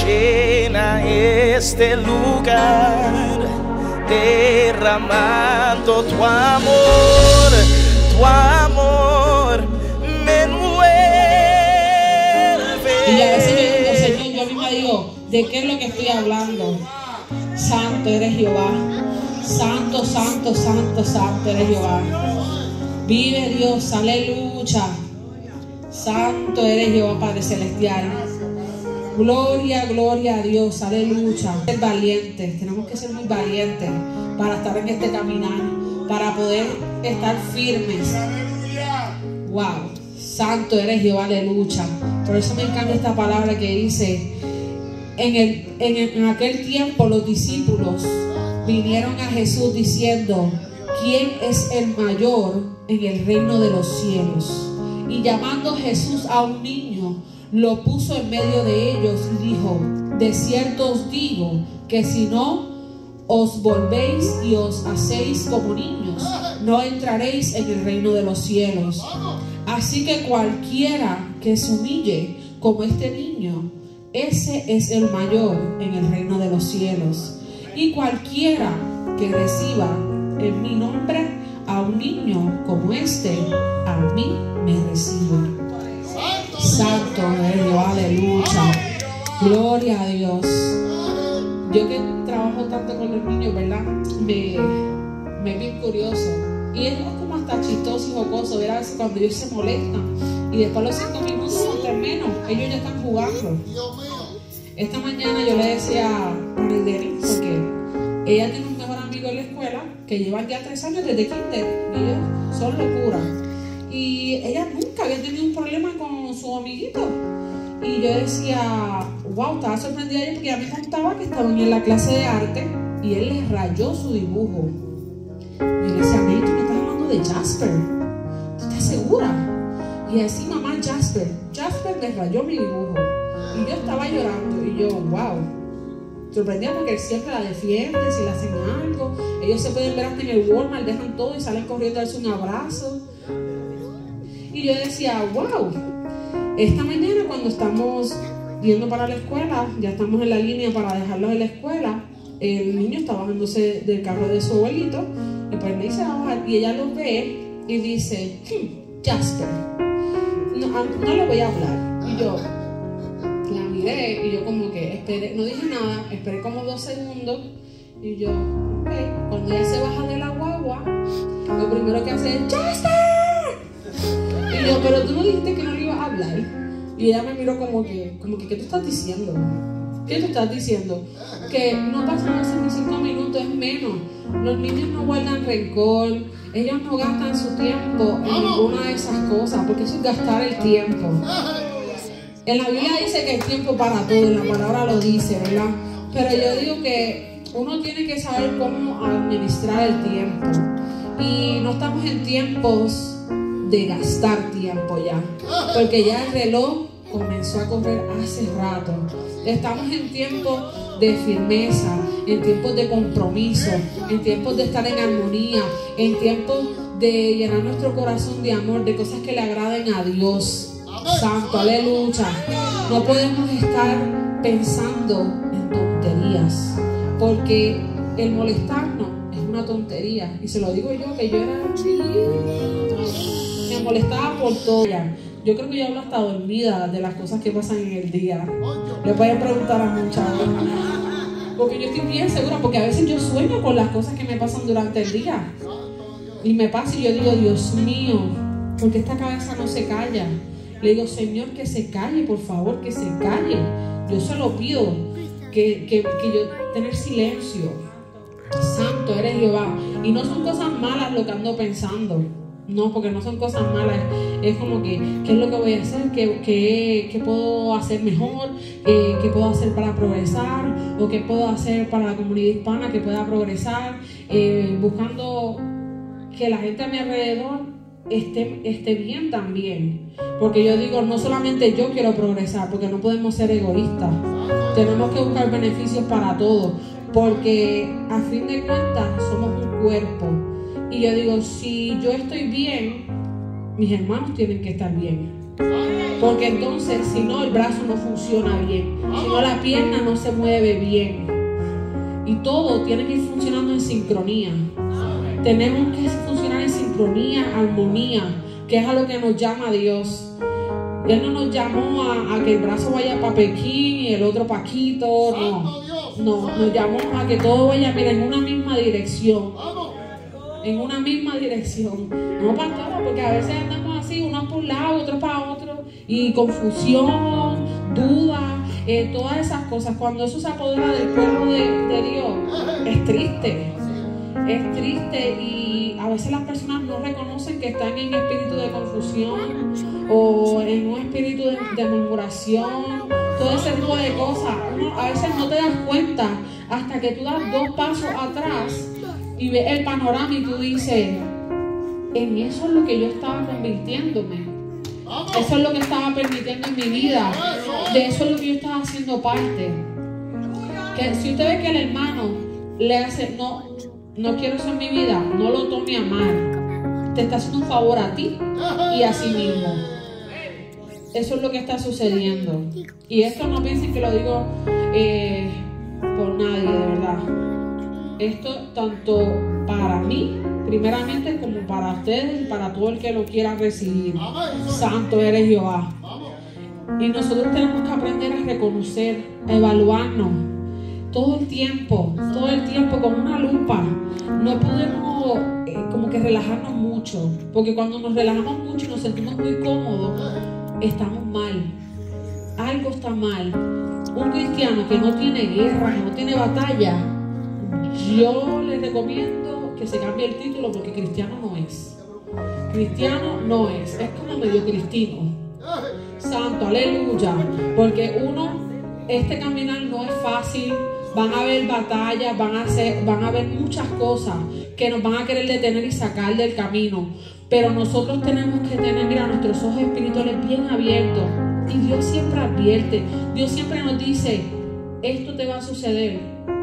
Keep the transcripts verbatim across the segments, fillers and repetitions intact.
llena este lugar, derramando tu amor, tu amor me envuelve. Y a veces yo digo, Señor, yo misma digo, ¿de qué es lo que estoy hablando? Santo eres Jehová. Santo, santo, santo, santo eres Jehová. Vive Dios, aleluya. Santo eres Jehová, Padre Celestial. Gloria, gloria a Dios, aleluya. Ser valientes, tenemos que ser muy valientes para estar en este caminar, para poder estar firmes. Wow, santo eres Jehová, aleluya. Por eso me encanta esta palabra que dice, en, el, en, el, en aquel tiempo los discípulos vinieron a Jesús diciendo, ¿quién es el mayor en el reino de los cielos? Y llamando Jesús a un niño, lo puso en medio de ellos y dijo, de cierto os digo que si no os volvéis y os hacéis como niños, no entraréis en el reino de los cielos. Así que cualquiera que se humille como este niño, ese es el mayor en el reino de los cielos. Y cualquiera que reciba en mi nombre a un niño como este, a mí me recibe. Santo es Dios, aleluya. Gloria a Dios. Yo que trabajo tanto con los niños, ¿verdad? Me, me es bien curioso. Y es como hasta chistoso y jocoso ver a veces cuando ellos se molestan. Y después los cinco minutos o menos, ellos ya están jugando. Esta mañana yo le decía a Nideli, porque ella tiene un mejor amigo en la escuela que llevan ya tres años desde kinder. Y ellos son locuras. Y ella nunca había tenido un problema con su amiguito. Y yo decía, wow, estaba sorprendida yo porque ella me contaba que estaban en la clase de arte y él les rayó su dibujo. Y yo le decía, Ney, tú no estás hablando de Jasper, ¿tú estás segura? Y así, mamá, Jasper, Jasper les rayó mi dibujo. Y yo estaba llorando y yo, wow. Sorprendida porque él siempre la defiende, si le hacen algo. Ellos se pueden ver hasta en el Walmart, dejan todo y salen corriendo a darse un abrazo. Y yo decía, wow, esta mañana cuando estamos yendo para la escuela, ya estamos en la línea para dejarlos en la escuela, el niño está bajándose del carro de su abuelito y pues me dice a bajar y ella lo ve y dice, hm, Jasper, no, no le voy a hablar. Y yo la miré y yo como que esperé, no dije nada, esperé como dos segundos y yo, ok, cuando ella se baja de la guagua, lo primero que hace es, Jasper. Y yo, pero tú no dijiste que no le ibas a hablar. Y ella me miró como que, como que, ¿qué tú estás diciendo? ¿Qué tú estás diciendo? Que no pasan hace ni cinco minutos, es menos. Los niños no guardan rencor, ellos no gastan su tiempo en ninguna de esas cosas, porque eso es gastar el tiempo. En la Biblia dice que hay tiempo para todo, en la palabra lo dice, ¿verdad? Pero yo digo que uno tiene que saber cómo administrar el tiempo. Y no estamos en tiempos de gastar tiempo ya, porque ya el reloj comenzó a correr hace rato. Estamos en tiempos de firmeza, en tiempos de compromiso, en tiempos de estar en armonía, en tiempos de llenar nuestro corazón de amor, de cosas que le agraden a Dios. Santo, aleluya. No podemos estar pensando en tonterías, porque el molestarnos es una tontería. Y se lo digo yo, que yo era me molestaba por todo. Yo creo que yo hablo hasta dormida de las cosas que pasan en el día. Le pueden preguntar a muchas, porque yo estoy bien segura, porque a veces yo sueño con las cosas que me pasan durante el día y me pasa y yo digo, Dios mío, porque esta cabeza no se calla. Le digo, Señor, que se calle, por favor, que se calle. Yo se lo pido, que, que, que yo tener silencio. Santo eres Jehová. Y no son cosas malas lo que ando pensando. No, porque no son cosas malas. Es como que, ¿qué es lo que voy a hacer? ¿Qué, qué, qué puedo hacer mejor? ¿Qué, ¿Qué puedo hacer para progresar? ¿O qué puedo hacer para la comunidad hispana que pueda progresar? Eh, buscando que la gente a mi alrededor esté, esté bien también. Porque yo digo, no solamente yo quiero progresar, porque no podemos ser egoístas. Tenemos que buscar beneficios para todos, porque a fin de cuentas somos un cuerpo. Y yo digo, si yo estoy bien, mis hermanos tienen que estar bien. Porque entonces, si no, el brazo no funciona bien. Si no, la pierna no se mueve bien. Y todo tiene que ir funcionando en sincronía. Tenemos que funcionar en sincronía, armonía, que es a lo que nos llama Dios. Él no nos llamó a, a que el brazo vaya para Pekín y el otro para Quito, no. No, nos llamó a que todo vaya, mira, en una misma dirección. En una misma dirección. No para todo, porque a veces andamos así, unos por un lado, otros para otro. Y confusión, duda, eh, todas esas cosas. Cuando eso se apodera del pueblo de, de Dios, es triste. Es triste y a veces las personas no reconocen que están en espíritu de confusión o en un espíritu de, de murmuración, todo ese tipo de cosas. Uno a veces no te das cuenta hasta que tú das dos pasos atrás y ves el panorama y tú dices, en eso es lo que yo estaba convirtiéndome, eso es lo que estaba permitiendo en mi vida, de eso es lo que yo estaba haciendo parte. Que si usted ve que el hermano le hace, no, no quiero eso en mi vida, no lo tome a mal, te está haciendo un favor a ti y a sí mismo. Eso es lo que está sucediendo. Y esto no piensen que lo digo eh, por nadie, de verdad. Esto tanto para mí, primeramente, como para ustedes y para todo el que lo quiera recibir. Santo eres Jehová. Y nosotros tenemos que aprender a reconocer, a evaluarnos todo el tiempo, todo el tiempo con una lupa. No podemos eh, como que relajarnos mucho, porque cuando nos relajamos mucho y nos sentimos muy cómodos, estamos mal. Algo está mal. Un cristiano que no tiene guerra, que no tiene batalla, yo les recomiendo que se cambie el título, porque cristiano no es. Cristiano no es. Es como medio cristino. Santo, aleluya. Porque uno, este caminar no es fácil. Van a haber batallas, van a hacer, van a haber muchas cosas que nos van a querer detener y sacar del camino. Pero nosotros tenemos que tener, mira, nuestros ojos espirituales bien abiertos. Y Dios siempre advierte. Dios siempre nos dice, esto te va a suceder.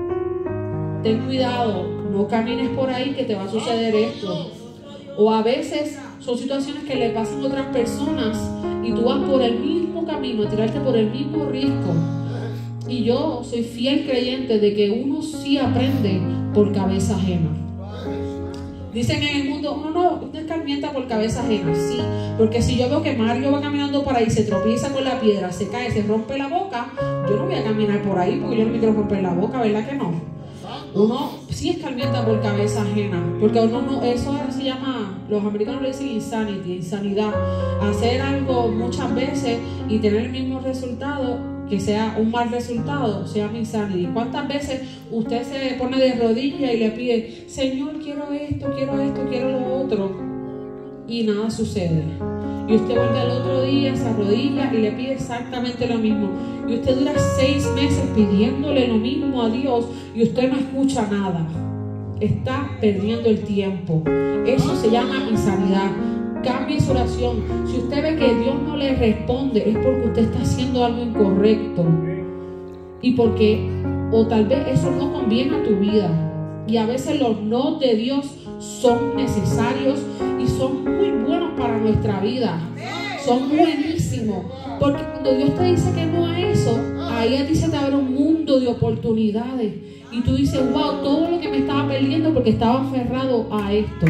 Ten cuidado, no camines por ahí que te va a suceder esto. O a veces son situaciones que le pasan a otras personas y tú vas por el mismo camino, a tirarte por el mismo risco. Y yo soy fiel creyente de que uno sí aprende por cabeza ajena. Dicen en el mundo, no, no, usted escarmienta por cabeza ajena. Sí, porque si yo veo que Mario va caminando por ahí, se tropieza con la piedra, se cae, se rompe la boca, yo no voy a caminar por ahí porque yo no me quiero romper la boca, ¿verdad que no? Uno sí escarmienta por cabeza ajena, porque uno no, eso se llama, los americanos le dicen insanity, insanidad. Hacer algo muchas veces y tener el mismo resultado, que sea un mal resultado, se llama insanity. ¿Cuántas veces usted se pone de rodillas y le pide, Señor, quiero esto, quiero esto, quiero lo otro, y nada sucede? Y usted vuelve al otro día, se arrodilla y le pide exactamente lo mismo. Y usted dura seis meses pidiéndole lo mismo a Dios y usted no escucha nada. Está perdiendo el tiempo. Eso se llama insanidad. Cambie su oración. Si usted ve que Dios no le responde, es porque usted está haciendo algo incorrecto. Y porque, o tal vez eso no conviene a tu vida. Y a veces los no de Dios son necesarios y son muy buenos para nuestra vida. Son buenísimos. Porque cuando Dios te dice que no a eso, ahí a ti se te abre un mundo de oportunidades. Y tú dices, wow, todo lo que me estaba perdiendo porque estaba aferrado a esto.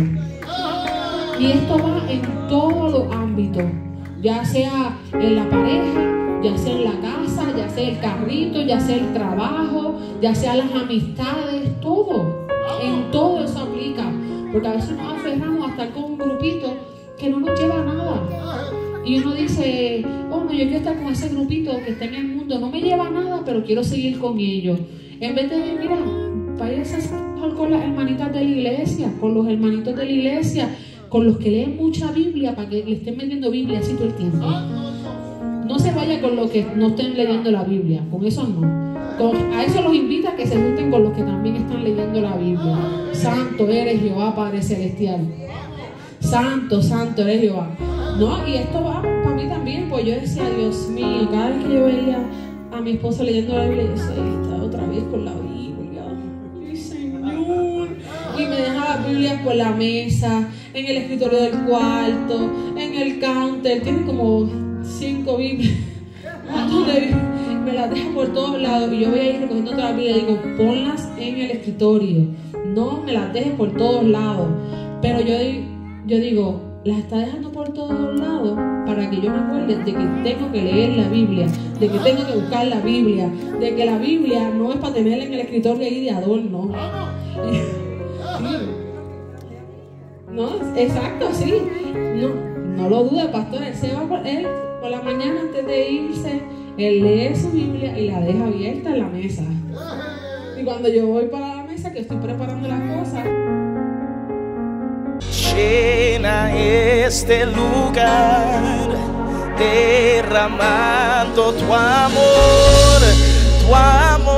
Y esto va en todos los ámbitos. Ya sea en la pareja, ya sea en la casa, ya sea el carrito, ya sea el trabajo, ya sea las amistades, todo. En todo eso aplica. Porque a veces nos aferramos a estar con un grupito que no nos lleva a nada. Y uno dice, oh no, yo quiero estar con ese grupito que está en el mundo, no me lleva a nada, pero quiero seguir con ellos. En vez de, mira, vayas a estar con las hermanitas de la iglesia, con los hermanitos de la iglesia, con los que leen mucha Biblia, para que le estén metiendo Biblia así todo el tiempo. No se vaya con los que no estén leyendo la Biblia, con eso no. Con, a eso los invita a que se junten con los que también están leyendo la Biblia. Santo eres Jehová, Padre Celestial. Santo, santo eres Jehová. No, y esto va para mí también, pues yo decía, Dios mío, cada vez que yo veía a mi esposa leyendo la Biblia, yo decía, está otra vez con la Biblia. Ay, Señor. Y me dejaba las Biblias por la mesa, en el escritorio del cuarto, en el counter. Tiene como cinco Biblias. Me las deja por todos lados y yo voy a ir recogiendo toda la Biblia y digo, ponlas en el escritorio, no me las dejes por todos lados. Pero yo, yo digo, las está dejando por todos lados para que yo me acuerde de que tengo que leer la Biblia, de que tengo que buscar la Biblia, de que la Biblia no es para tenerla en el escritorio ahí de adorno. No, exacto, sí. No, no lo duda, pastor. Él se va por, él, por la mañana antes de irse, él lee su Biblia y la deja abierta en la mesa. Y cuando yo voy para la mesa, que estoy preparando las cosas, llena este lugar, derramando tu amor, tu amor.